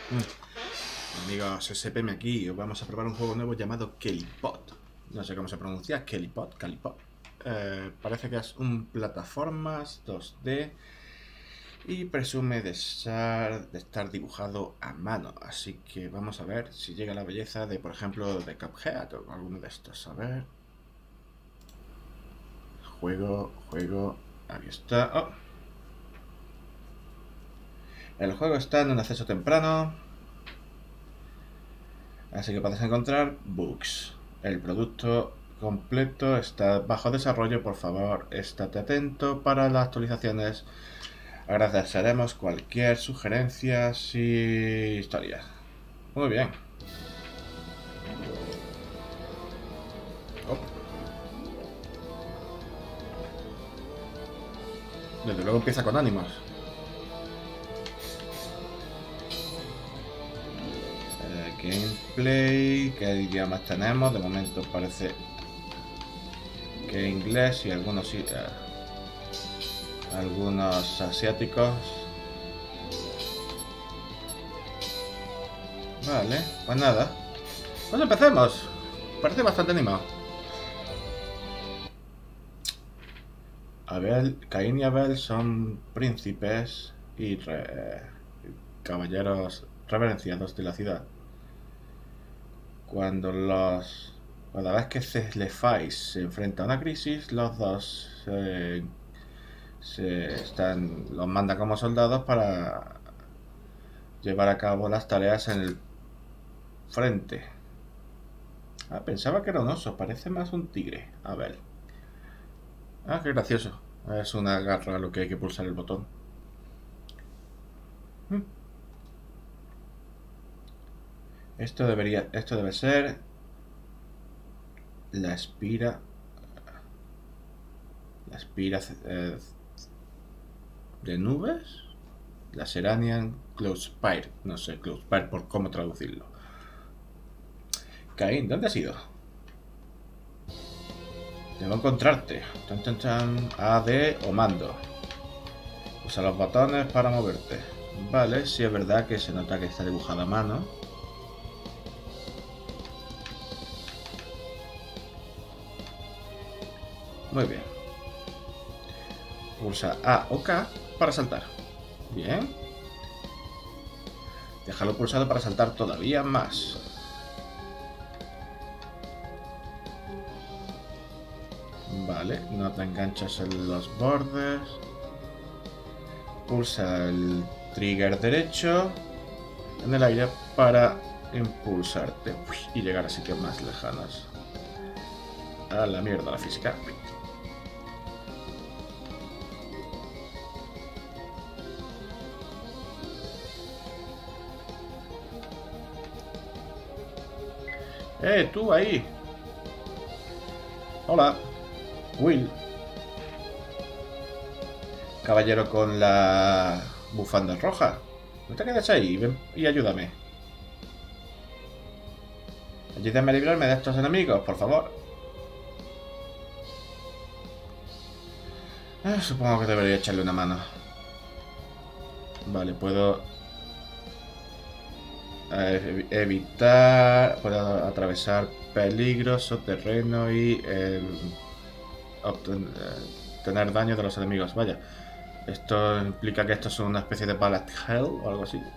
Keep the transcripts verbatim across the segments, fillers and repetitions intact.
Amigos, S P M aquí. Os vamos a probar un juego nuevo llamado Kellypot. No sé cómo se pronuncia, Kellypot, Kellypot. Eh, parece que es un plataformas dos D y presume de estar, de estar dibujado a mano. Así que vamos a ver si llega la belleza de, por ejemplo, de Cuphead o alguno de estos. A ver. Juego, juego. Aquí está. Oh. El juego está en un acceso temprano. Así que podéis encontrar bugs. El producto completo está bajo desarrollo. Por favor, estate atento para las actualizaciones. Agradeceremos cualquier sugerencia y historias. Muy bien. Oh. Desde luego empieza con ánimos. Gameplay, ¿qué idiomas tenemos? De momento parece que inglés y algunos uh, algunos asiáticos. Vale, pues nada. Pues empecemos. Parece bastante animado. Abel, Caín y Abel son príncipes y re, caballeros reverenciados de la ciudad. Cuando los... Cada vez que Celefais se enfrenta a una crisis, los dos eh, se están, los manda como soldados para llevar a cabo las tareas en el frente. Ah, pensaba que era un oso, parece más un tigre. A ver. Ah, qué gracioso. Es una garra lo que hay que pulsar el botón. Hmm. Esto debería, esto debe ser la espira, la espira eh, de nubes, la Seranian Cloudspire, no sé, Cloudspire por cómo traducirlo. Caín, ¿dónde has ido? Debo encontrarte. Tan, tan, tan. A, D o mando. Usa los botones para moverte. Vale, sí es verdad que se nota que está dibujado a mano. Muy bien. Pulsa A o K para saltar. Bien. Déjalo pulsado para saltar todavía más. Vale, no te enganchas en los bordes. Pulsa el trigger derecho en el aire para impulsarte y llegar a sitios más lejanos. A la mierda la física. ¡Eh, tú ahí! Hola, Will. Caballero con la bufanda roja. No te quedes ahí, ven y ayúdame. Ayúdame a librarme de estos enemigos, por favor. Eh, supongo que debería echarle una mano. Vale, puedo eh, evitar, puedo atravesar peligroso terreno y eh, obtener, eh, tener daño de los enemigos. Vaya, esto implica que esto es una especie de bullet hell o algo así.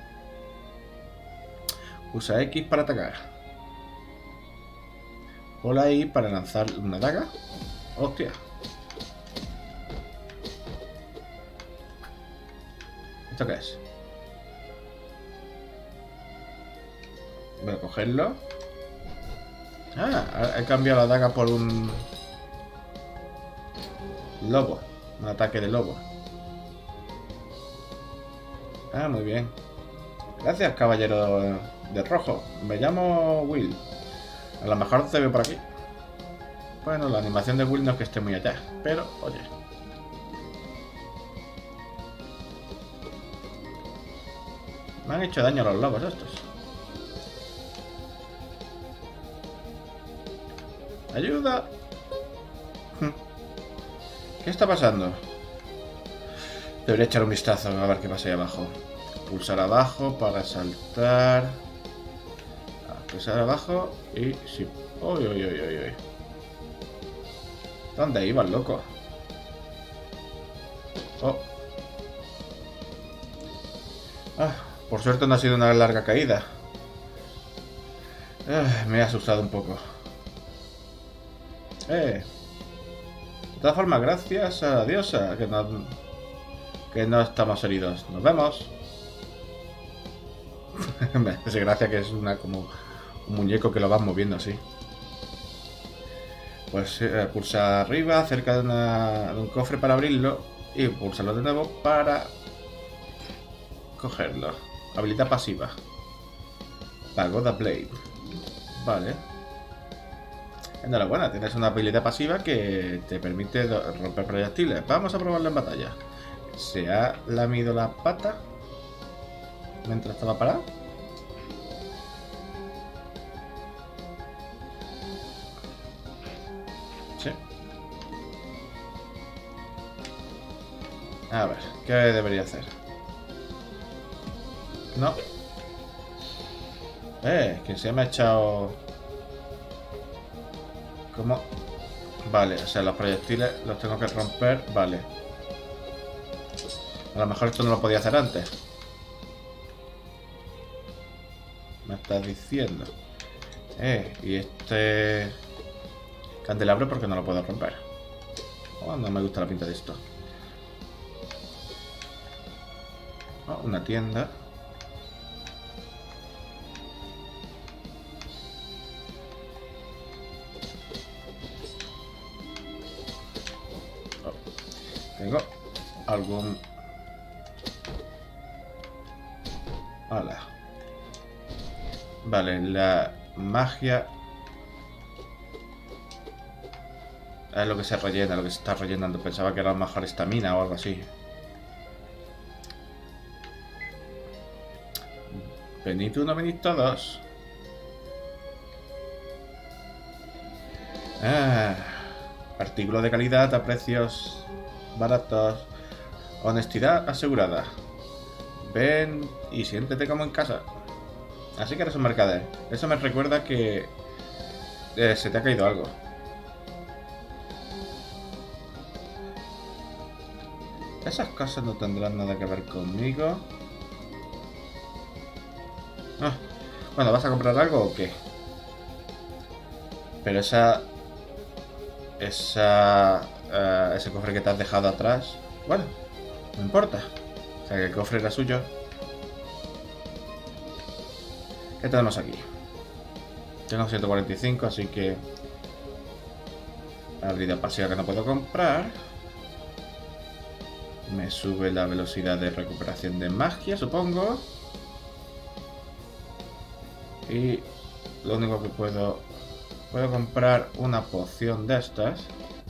Usa X para atacar. Hola Y para lanzar una daga. Hostia. ¿Esto qué es? Voy a cogerlo. Ah, he cambiado la daga por un lobo. Un ataque de lobo. Ah, muy bien. Gracias, caballero de rojo. Me llamo Will. A lo mejor te veo por aquí. Bueno, la animación de Will no es que esté muy allá, pero, oye. Me han hecho daño los lobos estos. ¡Ayuda! ¿Qué está pasando? Debería echar un vistazo a ver qué pasa ahí abajo. pulsar abajo para saltar. A pulsar abajo y sí. Uy, uy, uy, uy, uy. ¿Dónde ibas, loco? Oh. Ah, por suerte no ha sido una larga caída. Ah, me he asustado un poco. Eh. De todas formas, gracias a la diosa que no, que no estamos heridos. Nos vemos. Me hace gracia que es una como un muñeco que lo vas moviendo así. Pues eh, pulsa arriba cerca de, una, de un cofre para abrirlo y pulsarlo de nuevo para cogerlo. Habilidad pasiva. Pagoda Blade. Vale. Enhorabuena, tienes una habilidad pasiva que te permite romper proyectiles. Vamos a probarlo en batalla. ¿Se ha lamido la pata mientras estaba parado? Sí. A ver, ¿qué debería hacer? No. Eh, que se me ha echado... ¿Cómo? Vale, o sea, los proyectiles los tengo que romper. Vale. A lo mejor esto no lo podía hacer antes. Me estás diciendo. Eh, y este... candelabro porque no lo puedo romper. Oh, no me gusta la pinta de esto. Oh, una tienda. Oh. Tengo algún... Hola. Vale, la magia... es lo que se rellena, lo que se está rellenando. Pensaba que era mejor estamina o algo así. Venid uno, venid todos. Ah, artículo de calidad a precios baratos. Honestidad asegurada. Ven y siéntete como en casa. Así que eres un mercader. Eso me recuerda que eh, se te ha caído algo. Esas cosas no tendrán nada que ver conmigo. Ah, bueno, ¿vas a comprar algo o qué? Pero esa... Esa... Uh, ese cofre que te has dejado atrás... Bueno, no importa. O sea, que el cofre era suyo. ¿Qué tenemos aquí? Tengo ciento cuarenta y cinco, así que... habilidad pasiva que no puedo comprar. Me sube la velocidad de recuperación de magia, supongo. Y lo único que puedo... Puedo comprar una poción de estas.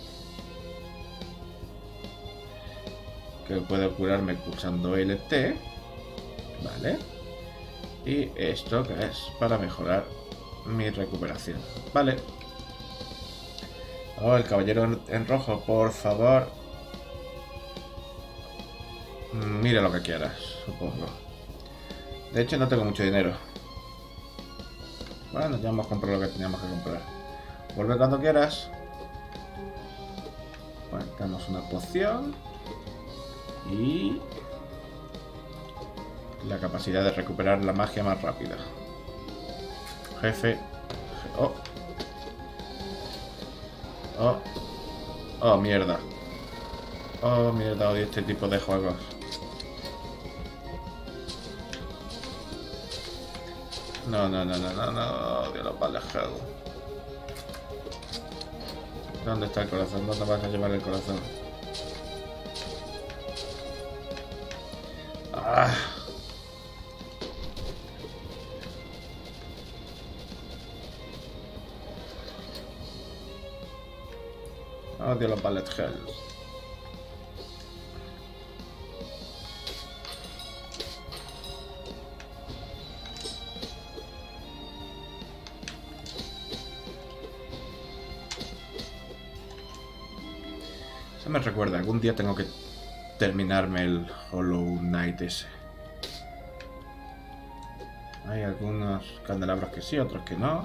Que puedo curarme pulsando L T. Vale. Y esto que es para mejorar mi recuperación. Vale. Oh, el caballero en, en rojo, por favor. Mira lo que quieras, supongo. De hecho, no tengo mucho dinero. Bueno, ya hemos comprado lo que teníamos que comprar. Vuelve cuando quieras. Bueno, tenemos una poción. Y... la capacidad de recuperar la magia más rápida. Jefe. Oh. Oh. Oh, mierda. Oh, mierda, odio este tipo de juegos. No, no, no, no, no, no. Odio los Ballet Hell. ¿Dónde está el corazón? ¿Dónde vas a llevar el corazón? Ah. Odio los Ballet Hell. Eso me recuerda, algún día tengo que terminarme el Hollow Knight ese. Hay algunos candelabros que sí, otros que no.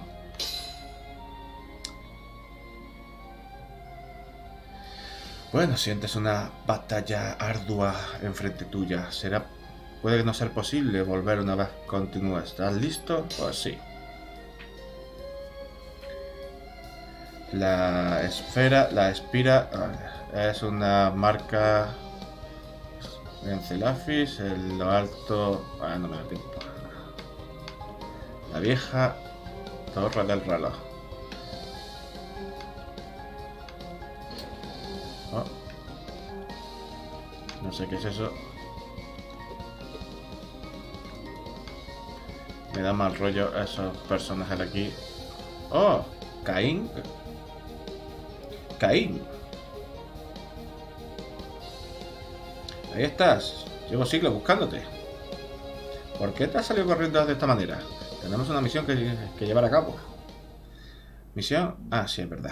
Bueno, sientes una batalla ardua enfrente tuya. Será... Puede no ser posible volver una vez continúa. ¿Estás listo? Pues sí. La esfera, la espira, es una marca en Celafis, en lo alto... Ah, no me da tiempo. La vieja torre del reloj. Oh. No sé qué es eso. Me da mal rollo esos personajes de aquí. ¡Oh! Caín. Caín. Ahí estás. Llevo siglos buscándote. ¿Por qué te has salido corriendo de esta manera? Tenemos una misión que, que llevar a cabo. ¿Misión? Ah, sí, es verdad.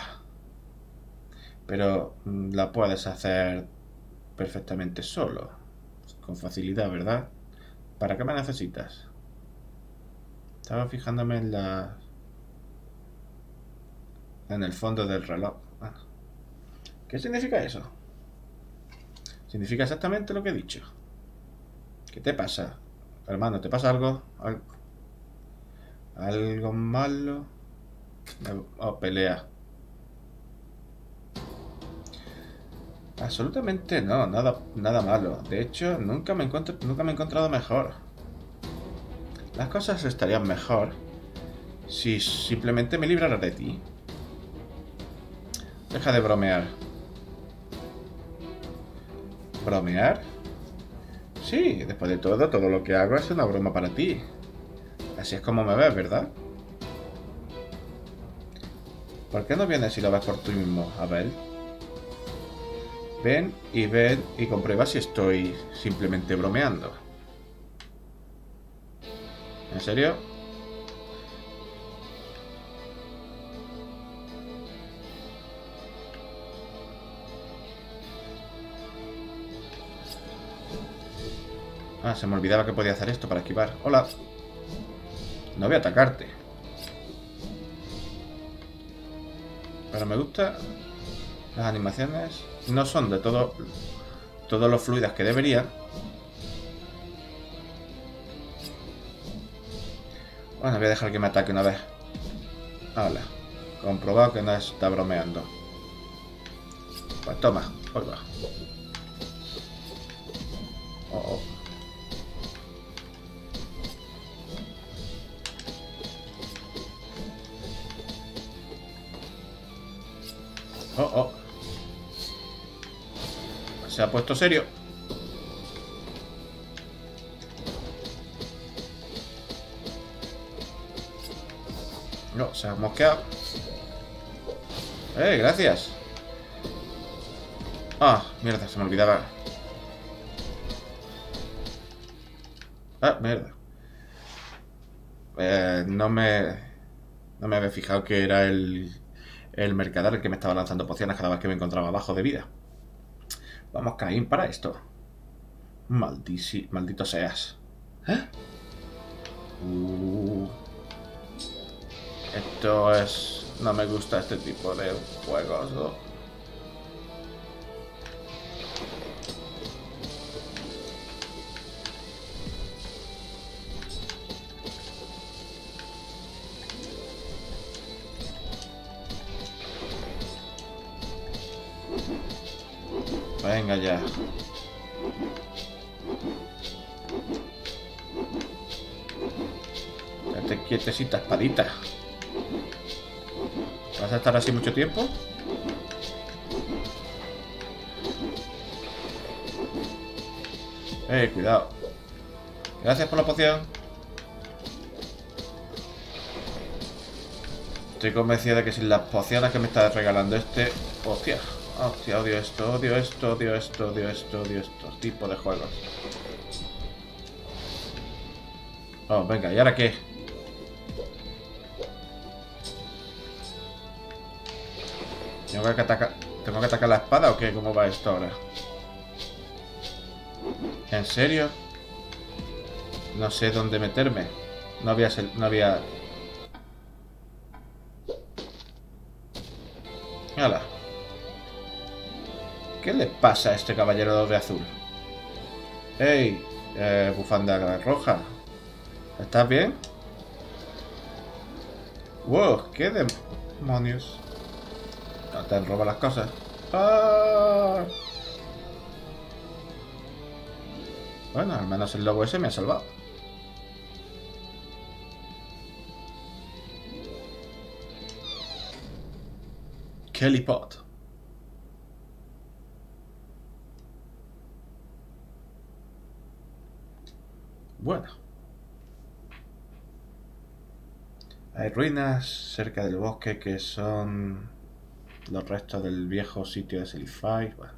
Pero la puedes hacer perfectamente solo. Con facilidad, ¿verdad? ¿Para qué me necesitas? Estaba fijándome en la... en el fondo del reloj. Ah. ¿Qué significa eso? Significa exactamente lo que he dicho. ¿Qué te pasa? Hermano, ¿te pasa algo? ¿Algo, ¿Algo malo? Oh, pelea. Absolutamente no, nada, nada malo. De hecho, nunca me, encuentro, nunca me he encontrado mejor. Las cosas estarían mejor si simplemente me librara de ti. Deja de bromear. ¿Bromear? Sí, después de todo, todo lo que hago es una broma para ti. Así es como me ves, ¿verdad? ¿Por qué no vienes y lo ves por ti mismo, Abel? Ven y ven y comprueba si estoy simplemente bromeando. ¿En serio? Ah, se me olvidaba que podía hacer esto para esquivar. Hola. No voy a atacarte. Pero me gusta. Las animaciones no son de todo, todo lo fluidas que deberían. Bueno, voy a dejar que me ataque una vez. Hola. Comprobado que no está bromeando. Pues toma, oiga. Oh, oh. Oh, oh. Se ha puesto serio. No, se ha mosqueado. Eh, gracias. Ah, mierda, se me olvidaba. Ah, mierda. Eh, no me... No me había fijado que era el... El mercader el que me estaba lanzando pociones cada vez que me encontraba bajo de vida. Vamos, Caín, para esto. Maldici... Maldito seas. ¿Eh? Uh... Esto es... No me gusta este tipo de juegos, ¿no? Venga ya. Quédate quietecita, espadita. ¿Vas a estar así mucho tiempo? Eh, cuidado. Gracias por la poción. Estoy convencido de que sin las pociones que me está regalando este... Hostia. Hostia, odio esto, odio esto, odio esto, odio esto, odio estos tipos de juegos. Oh, venga, ¿y ahora qué? ¿Tengo que atacar, ¿Tengo que atacar la espada o qué? ¿Cómo va esto ahora? ¿En serio? No sé dónde meterme. No había... No había... ¡Hala! ¿Qué le pasa a este caballero de azul? ¡Ey! Eh, bufanda roja. ¿Estás bien? ¡Wow! ¿Qué demonios? No te han robado las cosas. ¡Ah! Bueno, al menos el lobo ese me ha salvado. Kelly Pot. Bueno. Hay ruinas cerca del bosque que son los restos del viejo sitio de Seliphae. Bueno.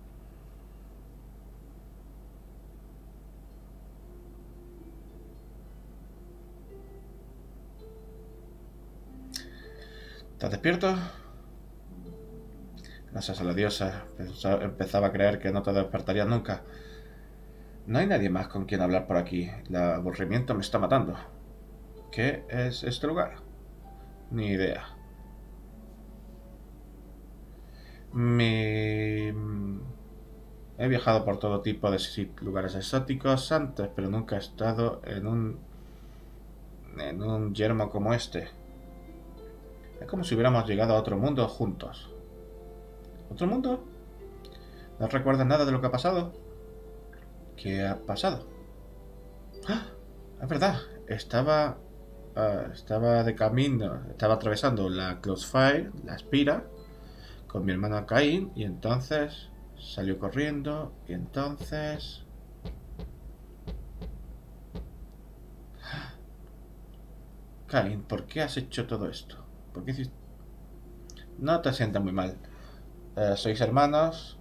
¿Estás despierto? Gracias a la diosa. Empezaba a creer que no te despertarías nunca. No hay nadie más con quien hablar por aquí. El aburrimiento me está matando. ¿Qué es este lugar? Ni idea. Mi... He viajado por todo tipo de lugares exóticos antes, pero nunca he estado en un... en un yermo como este. Es como si hubiéramos llegado a otro mundo juntos. ¿Otro mundo? ¿No recuerdas nada de lo que ha pasado? ¿Qué ha pasado? ¡Ah! Es verdad, estaba... Uh, estaba de camino, estaba atravesando la Closefire, la Espira, con mi hermano Cain, y entonces salió corriendo, y entonces... Cain, ¿por qué has hecho todo esto? ¿Por qué hiciste...? No te sientas muy mal. Eh, sois hermanos.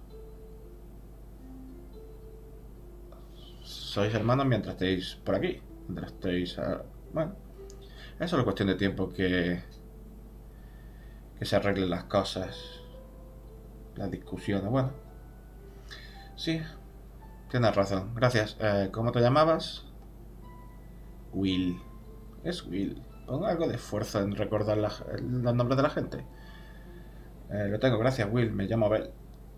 Sois hermanos mientras estéis por aquí. Mientras estéis... Uh, bueno, es solo cuestión de tiempo que... que se arreglen las cosas. Las discusiones, bueno. Sí, tienes razón. Gracias. Eh, ¿Cómo te llamabas? Will. Es Will. Pon algo de esfuerzo en recordar la, los nombres de la gente. Eh, lo tengo, gracias, Will. Me llamo Abel.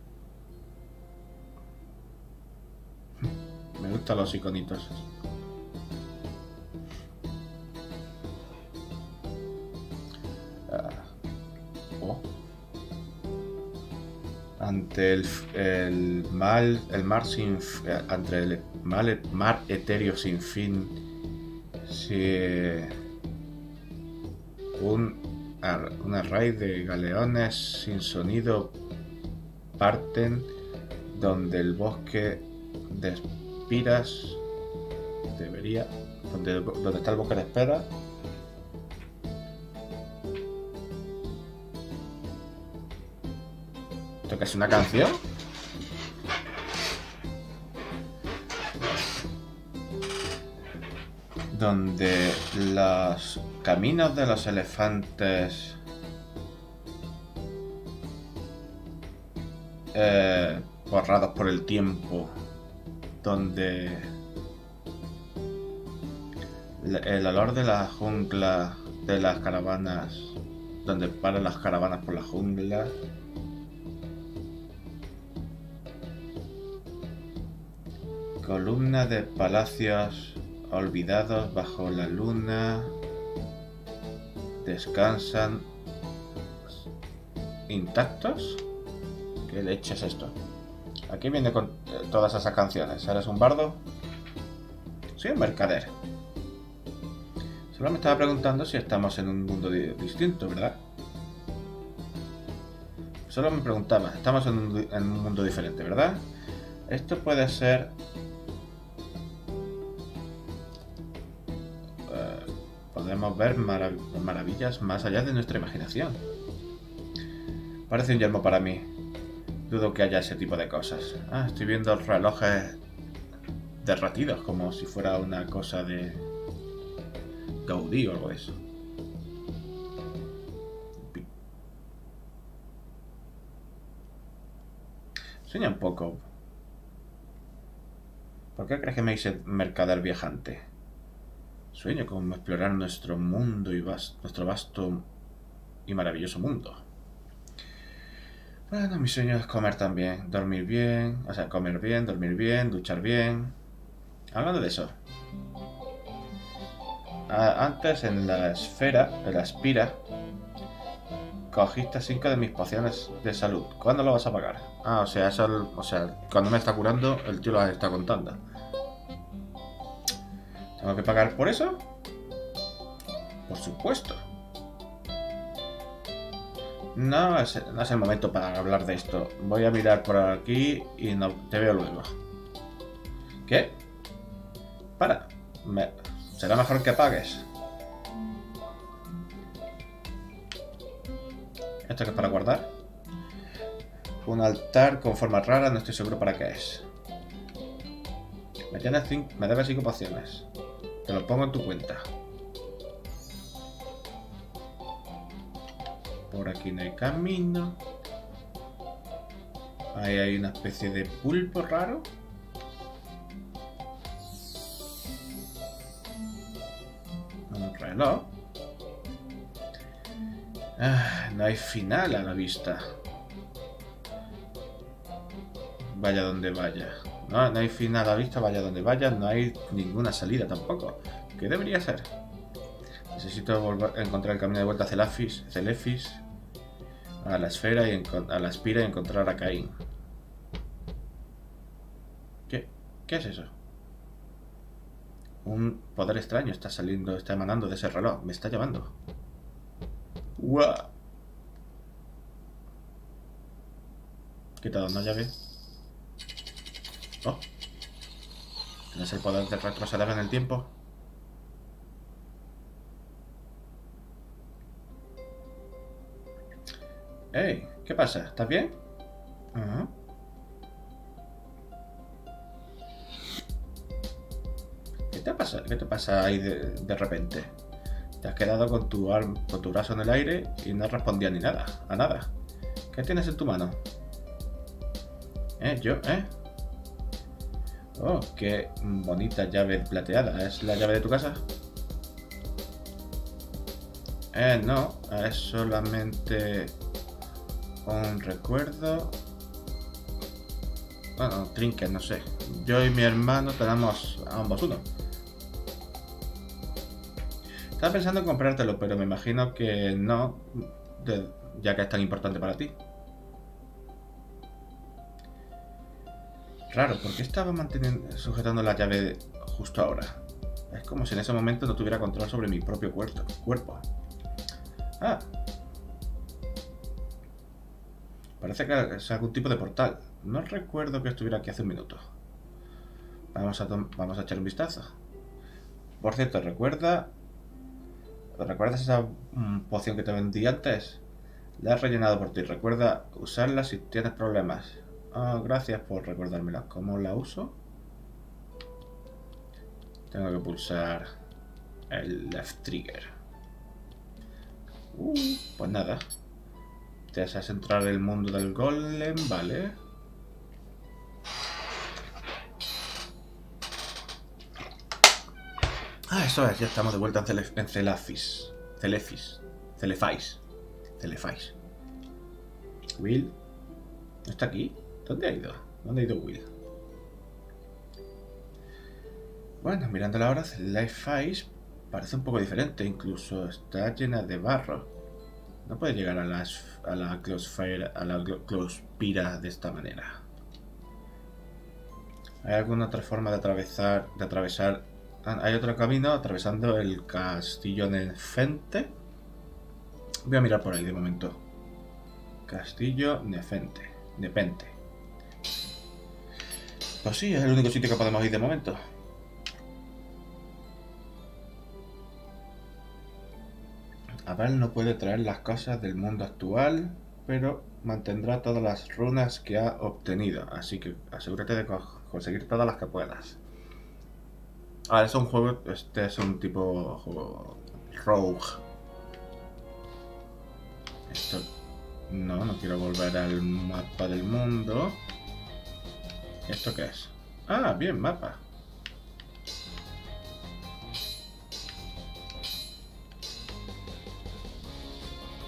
Me gustan los iconitos. Uh, oh. Ante el, el mal, el mar sin, ante el mal, el mar etéreo sin fin, si un, un array de galeones sin sonido parten donde el bosque de espiras debería, donde, donde está el bosque de espera. ¿Esto qué es, una canción? Donde los caminos de los elefantes eh, borrados por el tiempo, donde el olor de la jungla de las caravanas, donde paran las caravanas por la jungla, columna de palacios olvidados bajo la luna, descansan intactos. ¿Qué leche es esto? Aquí viene con todas esas canciones. ¿Eres un bardo? Soy un mercader. Solo me estaba preguntando si estamos en un mundo di distinto, ¿verdad? Solo me preguntaba, estamos en un, en un mundo diferente, ¿verdad? Esto puede ser... Uh, podemos ver marav maravillas más allá de nuestra imaginación. Parece un yermo para mí. Dudo que haya ese tipo de cosas. Ah, estoy viendo relojes derretidos, como si fuera una cosa de Gaudí o algo de eso. Enseña un poco. ¿Por qué crees que me hice mercader viajante? Sueño con explorar nuestro mundo y vas nuestro vasto y maravilloso mundo. Bueno, mi sueño es comer también, dormir bien, o sea, comer bien, dormir bien, duchar bien. Hablando de eso, a- antes en la esfera, en la Aspira, cogiste cinco de mis pociones de salud. ¿Cuándo lo vas a pagar? Ah, o sea, eso, o sea, cuando me está curando, el tío las está contando. ¿Tengo que pagar por eso? Por supuesto. No es, no es el momento para hablar de esto. Voy a mirar por aquí y no, te veo luego. ¿Qué? Para. Me, será mejor que pagues. ¿Esto que es para guardar? Un altar con forma rara, no estoy seguro para qué es. Me, tienes cinco, me debes cinco pociones. Te lo pongo en tu cuenta. Por aquí no hay camino. Ahí hay una especie de pulpo raro. Un reloj. Ah, no hay final a la vista. Vaya donde vaya. No, no hay final a la vista, vaya donde vaya. No hay ninguna salida tampoco. ¿Qué debería ser? Necesito volver a encontrar el camino de vuelta a Celafis, Celefis, a la esfera y a la Aspira y encontrar a Caín. ¿Qué? ¿Qué es eso? Un poder extraño está saliendo, está emanando de ese reloj. Me está llamando. ¡Guau! ¿Qué te ha dado una llave? Oh. ¿Tienes el poder de retroceder en el tiempo? Hey, ¿qué pasa? ¿Estás bien? Uh-huh. ¿Qué te pasa? ¿Qué te pasa ahí de, de repente? Te has quedado con tu, arm, con tu brazo en el aire y no respondía ni nada, a nada. ¿Qué tienes en tu mano? ¿Eh? ¿Yo? ¿Eh? Oh, qué bonita llave plateada. ¿Es la llave de tu casa? Eh, no. Es solamente un recuerdo. Bueno, trinket, no sé. Yo y mi hermano tenemos a ambos uno. Estaba pensando en comprártelo, pero me imagino que no, de, ya que es tan importante para ti. Raro, ¿por qué estaba manteniendo, sujetando la llave justo ahora? Es como si en ese momento no tuviera control sobre mi propio cuerpo. cuerpo. Ah. Parece que es algún tipo de portal. No recuerdo que estuviera aquí hace un minuto. Vamos a, vamos a echar un vistazo. Por cierto, ¿recuerda? ¿Recuerdas esa um, poción que te vendí antes? La he rellenado por ti. Recuerda usarla si tienes problemas. Oh, gracias por recordármela. ¿Cómo la uso? Tengo que pulsar el left trigger. Uh, pues nada. Te haces entrar el mundo del golem, vale. Ah, eso es, ya estamos de vuelta en, Cele en Celafis. Celefis. Celefais. Celefais. Will. ¿No está aquí? ¿Dónde ha ido? ¿Dónde ha ido Will? Bueno, mirando ahora, Celefais parece un poco diferente. Incluso está llena de barro. No puede llegar a, las, a la Clospira, a la Clospira de esta manera. ¿Hay alguna otra forma de atravesar, de atravesar? Hay otro camino atravesando el castillo Nefente. Voy a mirar por ahí de momento. Castillo Nefente. Nepente. Pues sí, es el único sitio que podemos ir de momento. Abel no puede traer las cosas del mundo actual, pero mantendrá todas las runas que ha obtenido. Así que asegúrate de conseguir todas las que puedas. Ah, es un juego, este es un tipo juego rogue. Esto, no, no quiero volver al mapa del mundo. ¿Esto qué es? Ah, bien, mapa.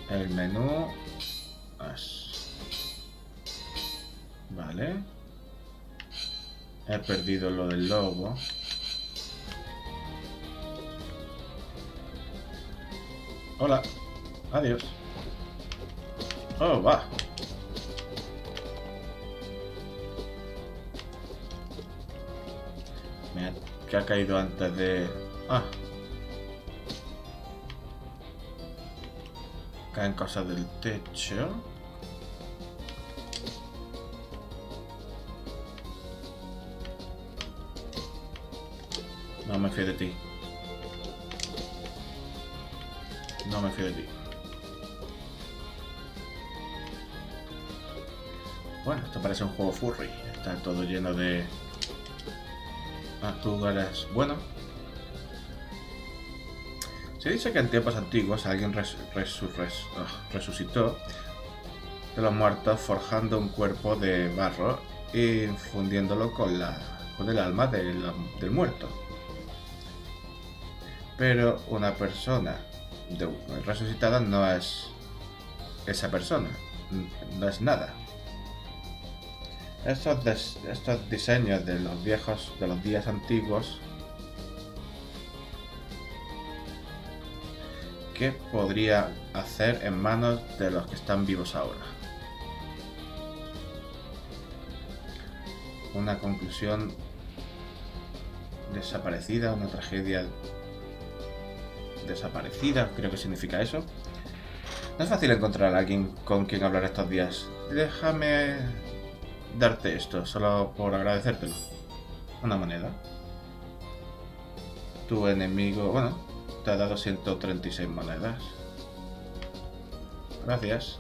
El menú. Es... Vale. He perdido lo del lobo. Hola. Adiós. Oh, va. Me ha, que ha caído antes de... Ah. Caen cosas del techo. No me fío de ti. No me fío de ti. Bueno, esto parece un juego furry. Está todo lleno de... Ah, tú eres bueno. Se dice que en tiempos antiguos alguien res, resu, res, oh, resucitó de los muertos forjando un cuerpo de barro y fundiéndolo con, la, con el alma de la, del muerto. Pero una persona de, resucitada no es esa persona, no es nada. Estos, des, estos diseños de los viejos, de los días antiguos, ¿qué podría hacer en manos de los que están vivos ahora? Una conclusión desaparecida, una tragedia desaparecida, creo que significa eso. No es fácil encontrar a alguien con quien hablar estos días. Déjame darte esto, solo por agradecértelo. Una moneda. Tu enemigo, bueno, te ha dado ciento treinta y seis monedas. Gracias.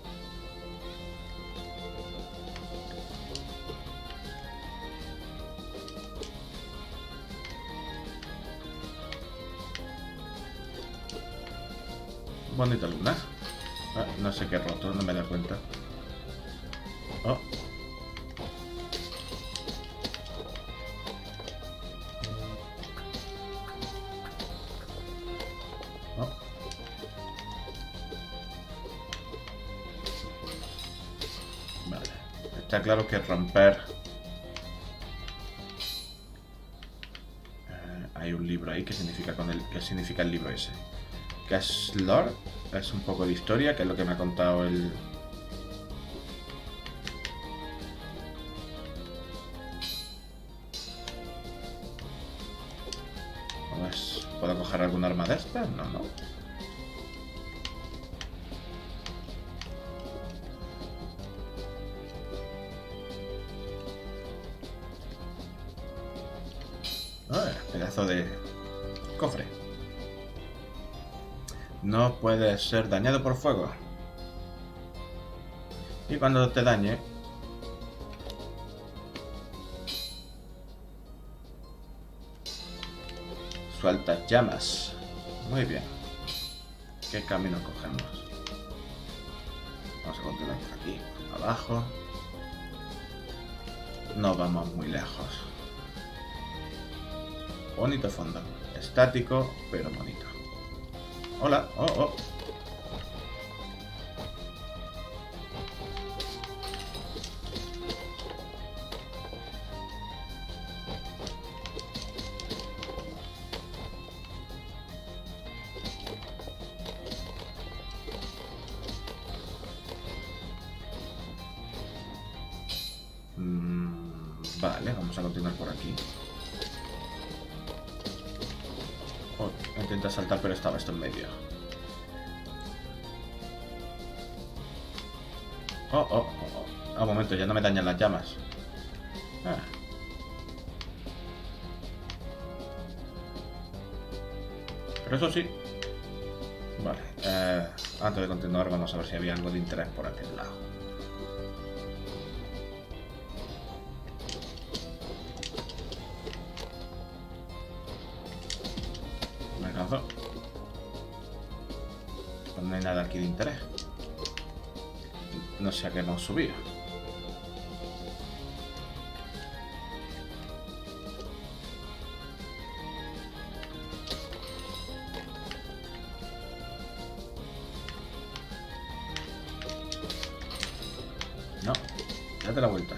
Bonita luna. Ah, no sé qué he roto, no me da cuenta. Oh. Oh. Vale. Está claro que romper... Eh, hay un libro ahí. ¿Qué significa con el... ¿Qué significa el libro ese? Que es lore, es un poco de historia, que es lo que me ha contado el... Pues, ¿puedo coger algún arma de esta? No, no. Ah, pedazo de cofre. No puede ser dañado por fuego. Y cuando te dañe... sueltas llamas. Muy bien. ¿Qué camino cogemos? Vamos a continuar por aquí. Abajo. No vamos muy lejos. Bonito fondo. Estático, pero bonito. Hola, oh, oh. Mm, vale, vamos a continuar por aquí. Oh, intenta saltar, pero estaba esto en medio. Oh, oh, oh, oh. Ah, un momento, ya no me dañan las llamas. Ah. Pero eso sí. Vale. Eh, antes de continuar, vamos a ver si había algo de interés por aquel lado. Me lanzo. Pues no hay nada aquí de interés. No sé a qué hemos subido. date la vuelta.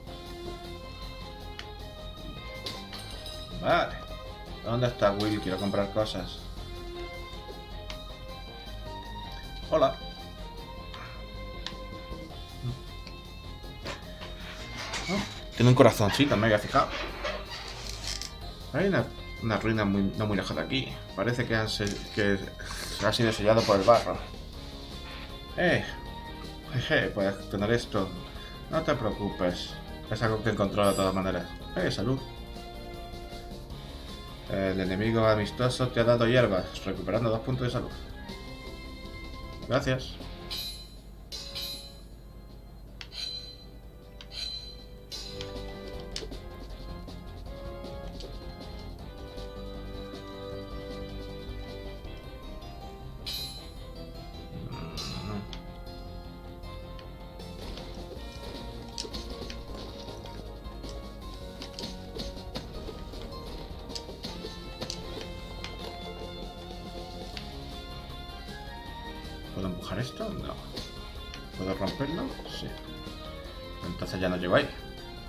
Vale. ¿Dónde está Will? Quiero comprar cosas. Hola. Oh, tiene un corazoncito, me había fijado. Hay una, una ruina muy, no muy lejos de aquí. Parece que, han que ha sido sellado por el barro. Eh, jeje, puedes tener esto. No te preocupes. Es algo que encontró de todas maneras. Eh, salud. El enemigo amistoso te ha dado hierbas, recuperando dos puntos de salud. Gracias. ¿Puedo empujar esto? No. ¿Puedo romperlo? Sí. Entonces ya no llego ahí.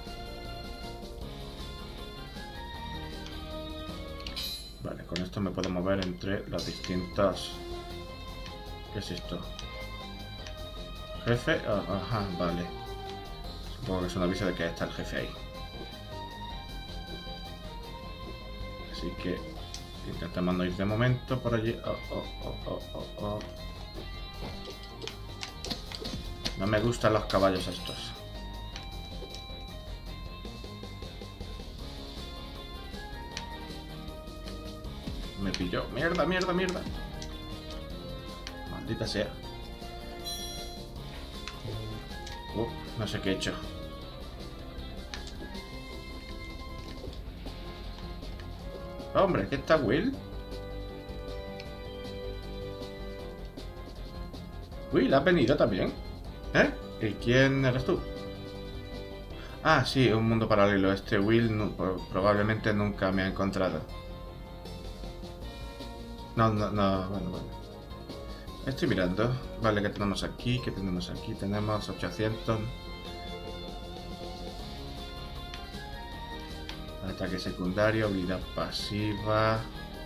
Vale, con esto me puedo mover entre las distintas... ¿Qué es esto? Jefe... Oh, ajá, vale. Supongo que es un aviso de que está el jefe ahí. Así que intentamos no ir de momento por allí. Oh, oh, oh, oh, oh, oh. No me gustan los caballos estos. Me pilló. Mierda, mierda, mierda. Maldita sea. Uh, no sé qué he hecho. Hombre, ¿qué está Will? Will, ¿has venido también? ¿Eh? ¿Y quién eres tú? Ah, sí, un mundo paralelo. Este Will no, probablemente nunca me ha encontrado. No, no, no, bueno, bueno. Estoy mirando. Vale, ¿qué tenemos aquí? ¿Qué tenemos aquí? Tenemos ochocientos. Ataque secundario, habilidad pasiva.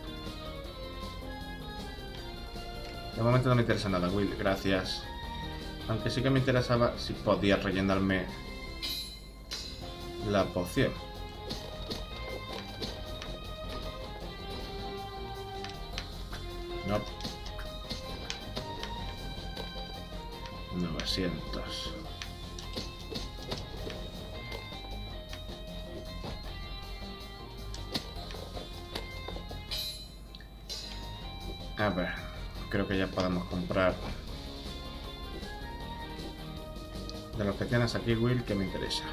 De momento no me interesa nada, Will, gracias. Aunque sí que me interesaba si podía rellenarme la poción. No. novecientos. A ver, creo que ya podemos comprar de los que tienes aquí, Will, que me interesa.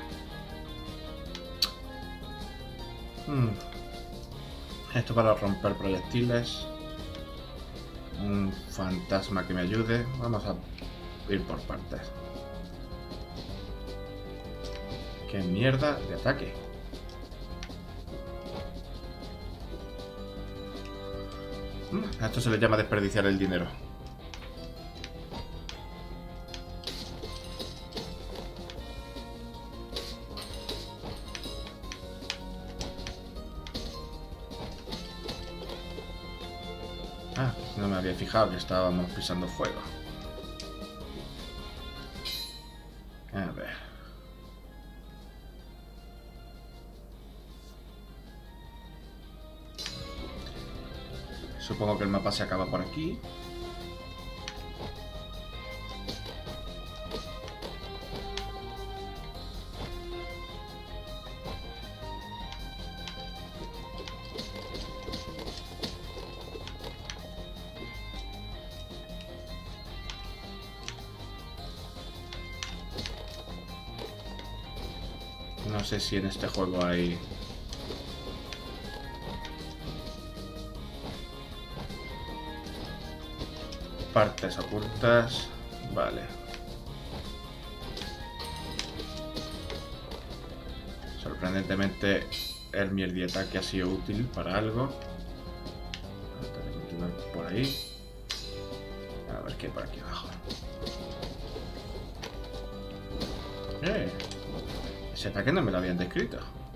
Hmm. Esto para romper proyectiles. Un fantasma que me ayude. Vamos a ir por partes. ¡Qué mierda de ataque! A esto se le llama desperdiciar el dinero. Ah, no me había fijado que estábamos pisando fuego. A ver. Supongo que el mapa se acaba por aquí. No sé si en este juego hay... partes ocultas. Vale. Sorprendentemente el mierdiataque ha sido útil para algo. Antes de continuar por ahí. A ver qué hay por aquí abajo. ¡Eh! Ese ataque no me lo habían descrito.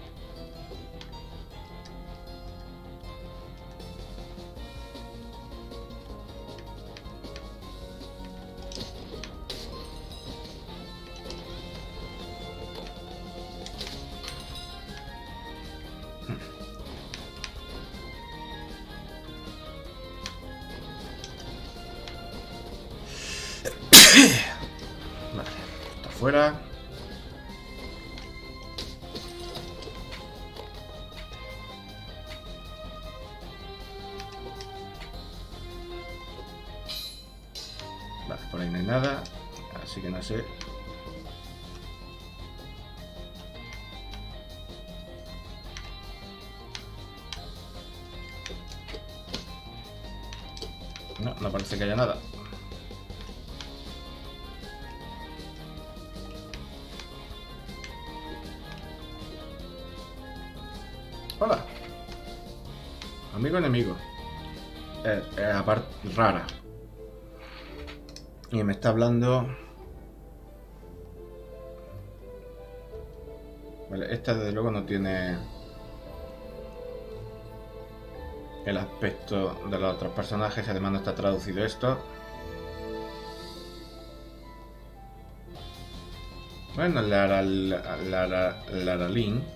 Vale, está fuera. Vale, por ahí no hay nada, así que no sé. No, no parece que haya nada. Hola. Amigo enemigo. Eh, eh, aparte, rara. Y me está hablando... Vale, esta desde luego no tiene el aspecto de los otros personajes, además no está traducido esto. Bueno, Lara, Lara, Lara Lin.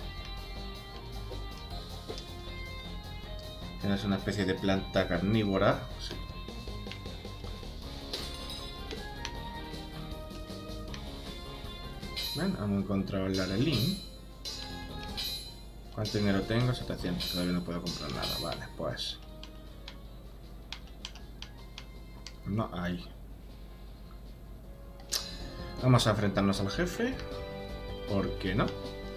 Es una especie de planta carnívora. Sí. Bueno, hemos encontrado el Lara Lin. ¿Cuánto dinero tengo? setecientos. Todavía no puedo comprar nada. Vale, pues... No hay. Vamos a enfrentarnos al jefe. ¿Por qué no?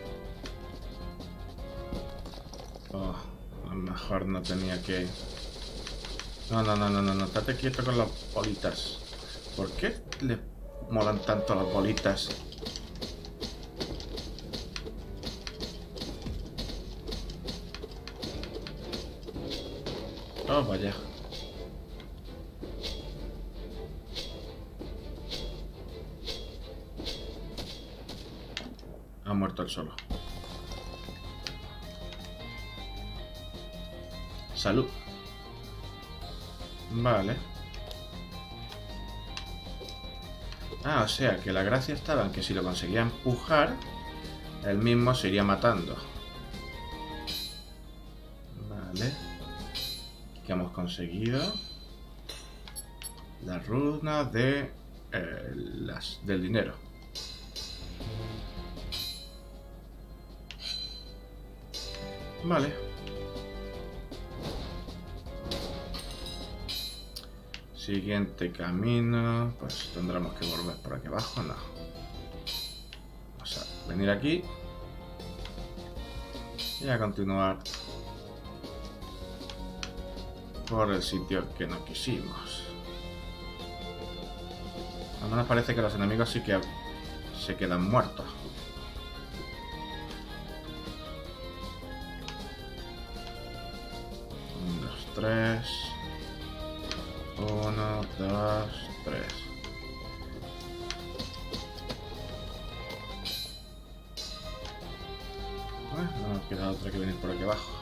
Oh, a lo mejor no tenía que... No, no, no, no, no, no. Estate quieto con las bolitas. ¿Por qué le molan tanto las bolitas? Oh, vaya. Ha muerto él solo. Salud. Vale. Ah, o sea, que la gracia estaba en que si lo conseguía empujar, él mismo se iría matando. Vale. ¿Qué hemos conseguido? La runa de... Eh, las, del dinero. Vale. Siguiente camino. Pues tendremos que volver por aquí abajo, no. Vamos a venir aquí. Y a continuar por el sitio que no quisimos. Al menos parece que los enemigos sí que se quedan muertos. Un, dos, tres. Uno, dos, tres. Bueno, no nos queda otra que venir por aquí abajo.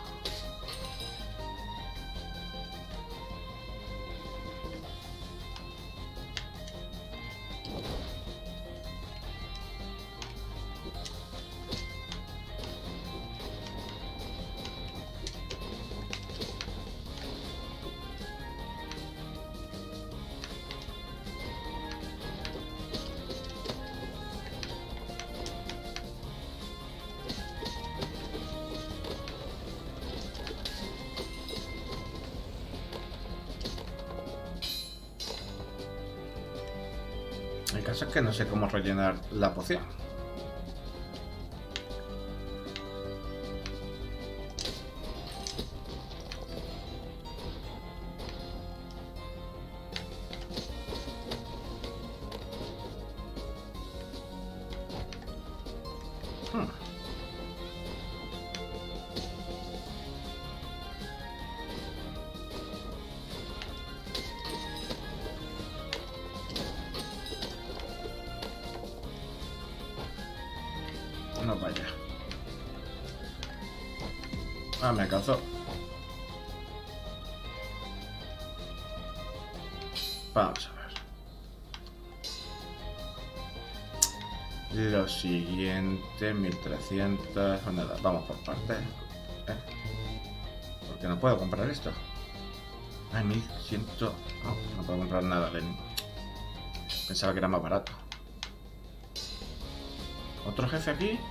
El caso es que no sé cómo rellenar la poción. Hmm. vaya. Ah, me alcanzó. Vamos a ver. Lo siguiente, mil trescientos. O nada, vamos por partes. ¿Eh? Porque no puedo comprar esto. Ay, mil cien. No, no puedo comprar nada de. Pensaba que era más barato. ¿Otro jefe aquí?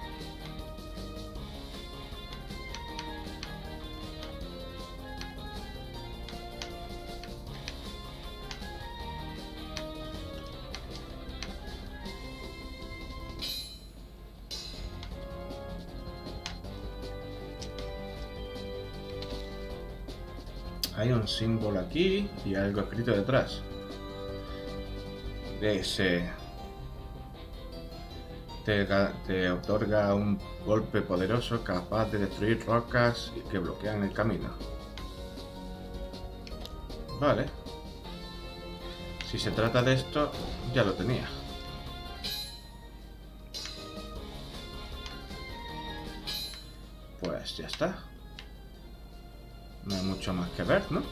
Hay un símbolo aquí y algo escrito detrás. Ese te, te otorga un golpe poderoso capaz de destruir rocas que bloquean el camino. Vale. Si se trata de esto, ya lo tenía. Pues ya está. No hay mucho más que ver, ¿no?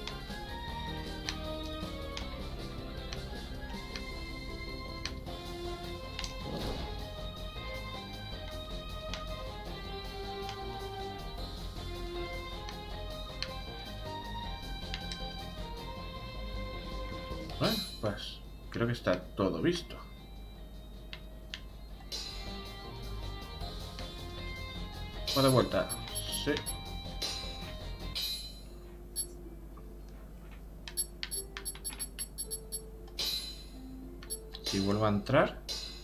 Bueno, pues creo que está todo visto. ¿Va de vuelta? Sí. Si vuelvo a entrar,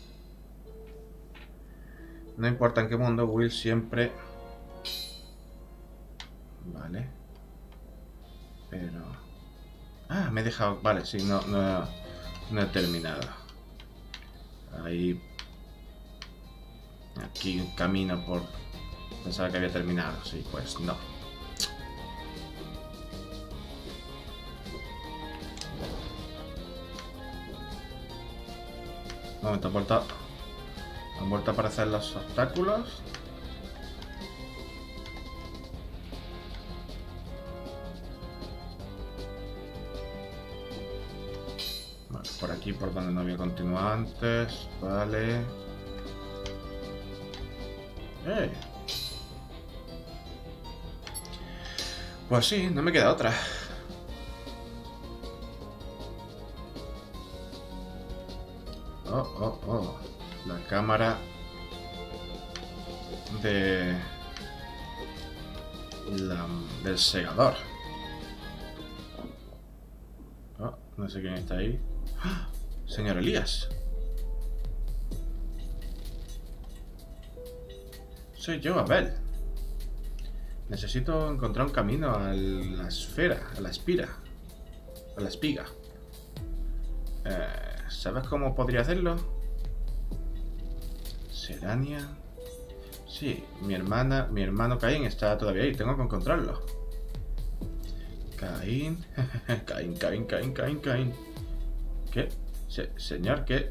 no importa en qué mundo, Will siempre... Vale. Pero... Ah, me he dejado... Vale, sí, no, no, no he terminado. Ahí... Aquí un camino por... Pensaba que había terminado, sí, pues no. Un momento, han vuelto, han vuelto a aparecer los obstáculos. Vale, por aquí, por donde no había continuado antes. Vale. ¡Eh! Pues sí, no me queda otra. Oh, oh, oh. La cámara de la, del segador. Oh, no sé quién está ahí. ¡Ah! Señor Elías. Soy yo, Abel. Necesito encontrar un camino a la esfera, a la espira, a la espiga. Eh, ¿Sabes cómo podría hacerlo? Serania. Sí, mi hermana, mi hermano Caín está todavía ahí. Tengo que encontrarlo. Caín, Caín, Caín, Caín, Caín, Caín. ¿Qué? Se, señor, ¿qué?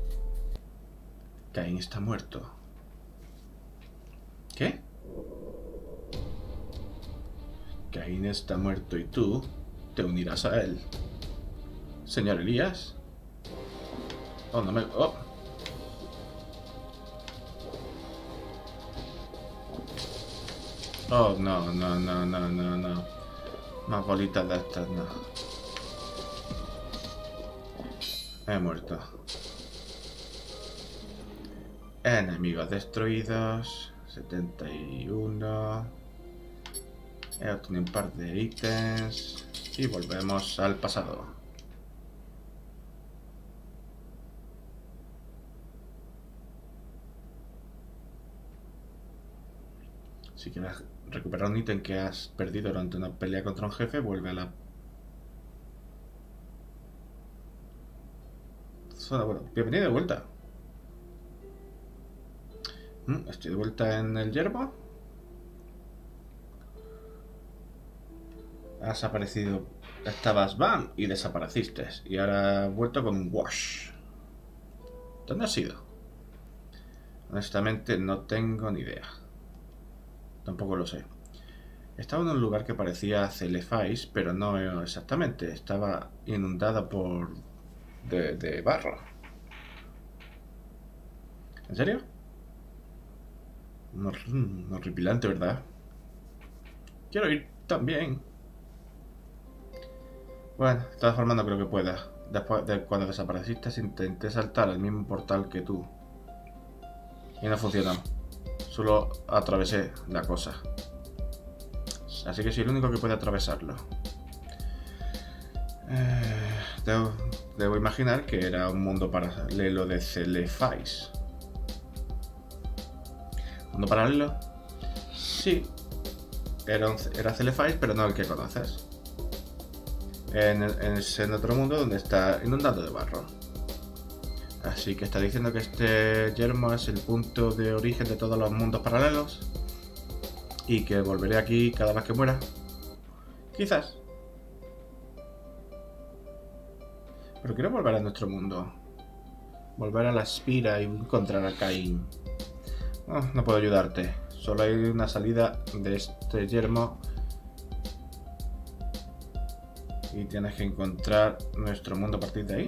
Caín está muerto. ¿Qué? Caín está muerto y tú te unirás a él. Señor Elías. Oh, no me... Oh. Oh, no, no, no, no, no, no. Más bolitas de estas, no. He muerto. Enemigos destruidos. setenta y uno. He obtenido un par de ítems. Y volvemos al pasado. Si quieres recuperar un ítem que has perdido durante una pelea contra un jefe, vuelve a la zona. Bueno, bienvenido de vuelta. Estoy de vuelta en el yermo. Has aparecido. Estabas bam y desapareciste. Y ahora has vuelto con un wash. ¿Dónde has ido? Honestamente no tengo ni idea. Tampoco lo sé. Estaba en un lugar que parecía Celefais, pero no exactamente. Estaba inundada por... de, de barro. ¿En serio? No, no horripilante, ¿verdad? Quiero ir también. Bueno, de todas formas no creo que pueda. Después de cuando desapareciste intenté saltar al mismo portal que tú. Y no funcionó. Solo atravesé la cosa. Así que soy el único que puede atravesarlo. Eh, debo, debo imaginar que era un mundo paralelo de Celefais. ¿Mundo paralelo? Sí. Era, un, era Celefais, pero no el que conoces. En, en, en otro mundo donde está inundado de barro. Así que está diciendo que este yermo es el punto de origen de todos los mundos paralelos. Y que volveré aquí cada vez que muera. Quizás. Pero quiero volver a nuestro mundo. Volver a la Espira y encontrar a Caín. Oh, no puedo ayudarte. Solo hay una salida de este yermo. Y tienes que encontrar nuestro mundo a partir de ahí.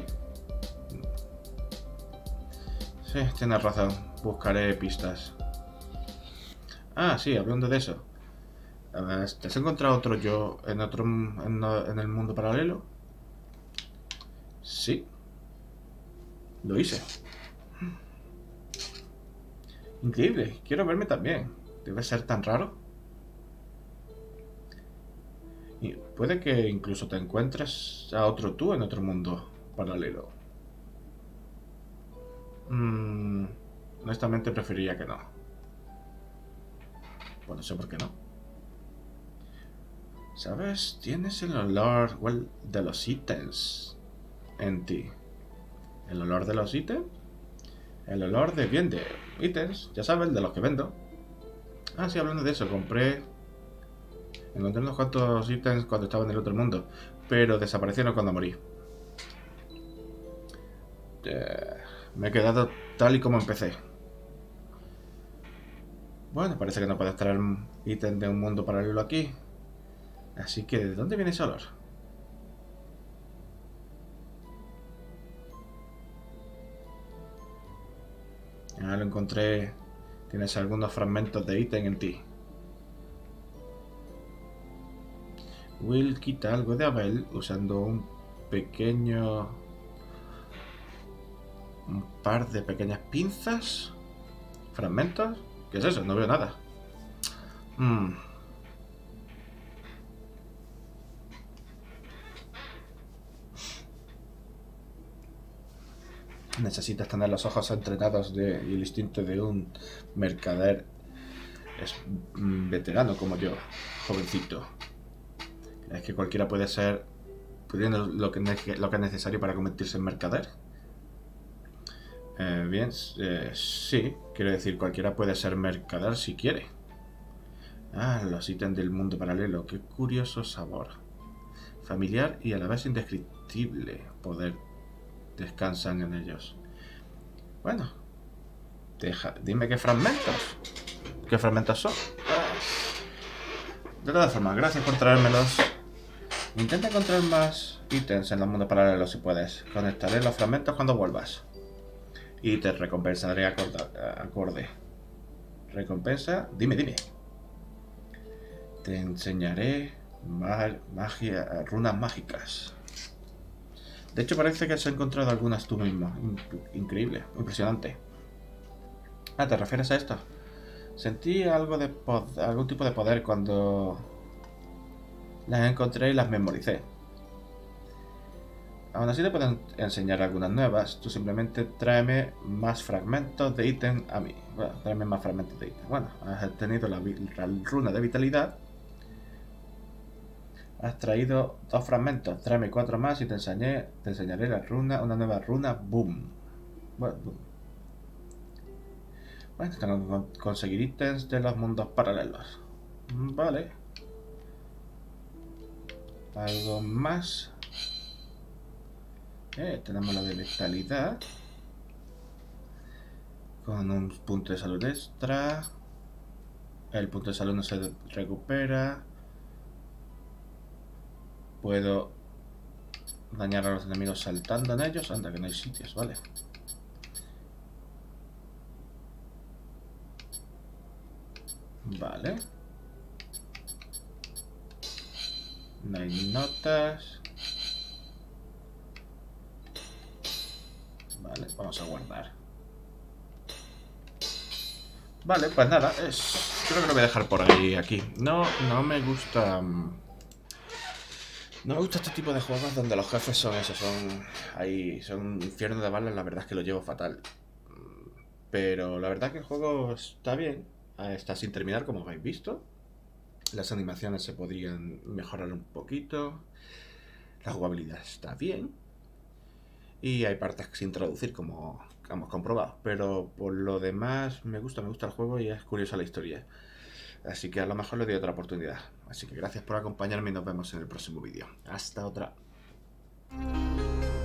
Sí, tienes razón. Buscaré pistas. Ah, sí, hablando de eso. ¿Te has encontrado otro yo en otro en, en el mundo paralelo? Sí. Lo hice. Increíble. Quiero verme también. Debe ser tan raro. Y puede que incluso te encuentres a otro tú en otro mundo paralelo. Mm, honestamente preferiría que no. Bueno, no sé por qué no. ¿Sabes? Tienes el olor well, de los ítems en ti. ¿El olor de los ítems? El olor de bien de ítems, ya sabes, de los que vendo. Ah, sí, hablando de eso, compré... Encontré unos cuantos ítems cuando estaba en el otro mundo, pero desaparecieron cuando morí. Eh, me he quedado tal y como empecé. Bueno, parece que no puedes traer ítem de un mundo paralelo aquí. Así que, ¿de dónde viene ese olor? Ah, lo encontré. Tienes algunos fragmentos de ítem en ti. Will quita algo de Abel usando un pequeño... Un par de pequeñas pinzas. ¿Fragmentos? ¿Qué es eso? No veo nada. Hmm. Necesitas tener los ojos entrenados de, y el instinto de un mercader es, mm, veterano como yo, jovencito. ¿Es que cualquiera puede ser pudiendo lo que, lo que es necesario para convertirse en mercader? Eh, bien, eh, sí, quiero decir, cualquiera puede ser mercader si quiere. Ah, los ítems del mundo paralelo, qué curioso sabor. Familiar y a la vez indescriptible poder descansan en ellos. Bueno, deja, dime qué fragmentos. ¿Qué fragmentos son? De todas formas, gracias por traérmelos. Intenta encontrar más ítems en el mundo paralelo si puedes. Conectaré los fragmentos cuando vuelvas. Y te recompensaré acorde. Recompensa, dime, dime. Te enseñaré mag magia, runas mágicas. De hecho, parece que has encontrado algunas tú mismo. Increíble, impresionante. Ah, ¿te refieres a esto? Sentí algo de algún tipo de poder cuando las encontré y las memoricé. Aún así te puedo enseñar algunas nuevas. Tú simplemente tráeme más fragmentos de ítem a mí. Bueno, tráeme más fragmentos de ítem. Bueno, has tenido la, la runa de vitalidad. Has traído dos fragmentos. Tráeme cuatro más y te enseñé, te enseñaré la runa, una nueva runa. Boom. Bueno, boom. Bueno, tengo que conseguir ítems de los mundos paralelos. Vale. Algo más. Eh, tenemos la de vitalidad. Con un punto de salud extra. El punto de salud no se recupera. Puedo dañar a los enemigos saltando en ellos. Anda, que no hay sitios, vale. Vale. No hay notas. Vale, vamos a guardar. Vale, pues nada, es... creo que lo voy a dejar por ahí, aquí. No, no me gusta... No me gusta este tipo de juegos donde los jefes son esos, son... Ahí, son un infierno de balas, la verdad es que lo llevo fatal. Pero la verdad que el juego está bien. Está sin terminar, como habéis visto. Las animaciones se podrían mejorar un poquito. La jugabilidad está bien. Y hay partes sin traducir, como hemos comprobado. Pero por lo demás, me gusta, me gusta el juego y es curiosa la historia. Así que a lo mejor le doy otra oportunidad. Así que gracias por acompañarme y nos vemos en el próximo vídeo. Hasta otra.